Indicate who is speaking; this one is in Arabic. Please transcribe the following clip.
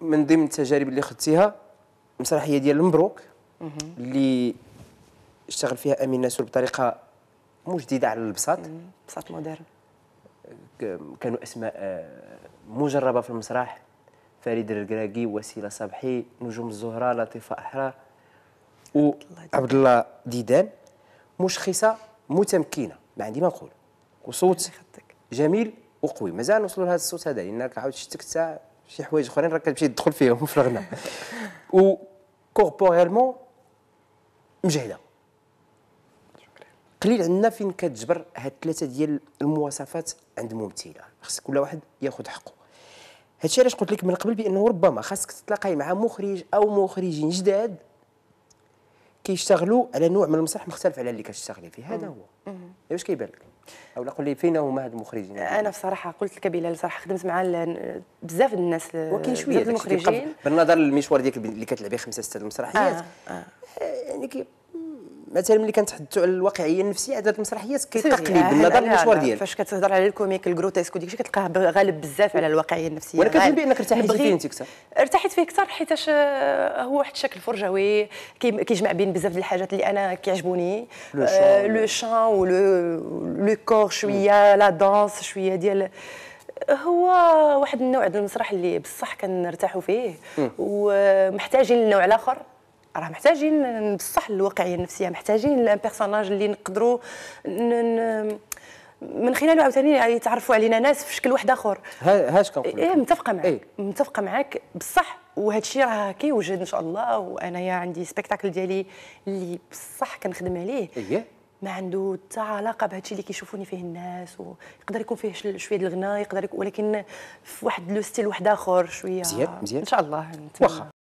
Speaker 1: من ضمن التجارب اللي خدتيها مسرحيه ديال المبروك اللي اشتغل فيها امين ناسور بطريقه مجدده على البساط.
Speaker 2: بساط مودرن.
Speaker 1: كانوا اسماء مجربه في المسرح، فريد الركراكي، وسيله صبحي، نجوم الزهره، لطيفه احرار وعبد الله ديدان. مشخصه متمكنه ما عندي ما نقول، وصوت جميل وقوي. مازال نوصلوا لهذا الصوت هذا لانك عاود شتك حتى شي حوايج اخرين راك كتمشي تدخل فيهم في الغناء. و كوربوريلمون مجهده. قليل عندنا فين كتجبر هاد الثلاثه ديال المواصفات عند ممثله، خص كل واحد ياخذ حقه. هادشي علاش قلت لك من قبل بانه ربما خاصك تتلاقاي مع مخرج او مخرجين جداد كيشتغلوا على نوع من المسرح مختلف على اللي كتشتغلي فيه. هذا هو. واش كيبان لك؟ او قول لي فين هما هاد المخرجين؟
Speaker 2: انا بصراحه قلت لك بلال صراحه خدمت مع بزاف الناس،
Speaker 1: وكاين شويه
Speaker 2: المخرجين
Speaker 1: بالنظر للمشوار ديالك اللي كتلعبي 5 6 المسرحيات. يعني مثلا ملي كنتحدثوا على الواقعيه النفسيه هاد المسرحيات كيتقلب بالنظر للمشوار ديالك.
Speaker 2: فاش كتهضر على الكوميك الكروتيسك وديك الشيء كتلقاه غالب بزاف على الواقعيه النفسيه.
Speaker 1: وانا كنظن بانك ارتحيتي فيه انت اكثر.
Speaker 2: ارتحيت فيه اكثر حيتاش هو واحد الشكل فرجوي كيجمع بين بزاف ديال الحاجات اللي انا كيعجبوني، لو شان و لو كور شويه، لا دانس شويه ديال. هو واحد النوع ديال المسرح اللي بصح كنرتاحوا فيه ومحتاجين النوع الاخر. راه محتاجين بصح الواقعيه النفسيه، محتاجين البيرسوناج اللي نقدروا من خلاله عاوتاني يتعرفوا علينا ناس في شكل واحد اخر.
Speaker 1: هاش كنقول
Speaker 2: متفقه معك. متفقه معك بصح. وهذا الشيء راه كيوجد ان شاء الله. وانايا عندي سبيكتاكل ديالي اللي بصح كنخدم عليه ما عنده حتى علاقه بهذا الشيء اللي كيشوفوني فيه الناس، ويقدر يكون فيه شويه ديال الغناء، يقدر ولكن في واحد لو ستيل واحد اخر شويه.
Speaker 1: مزيان
Speaker 2: ان شاء الله.
Speaker 1: واخا